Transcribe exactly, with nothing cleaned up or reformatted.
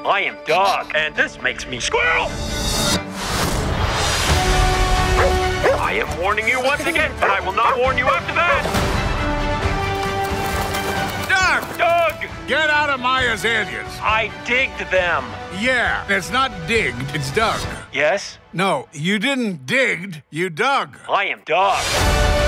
I am Doug, and this makes me squirrel. I am warning you once again, but I will not warn you after that. Doug! Doug! Get out of my azaleas. I digged them. Yeah, it's not digged, it's dug. Yes? No, you didn't digged, you dug. I am Doug.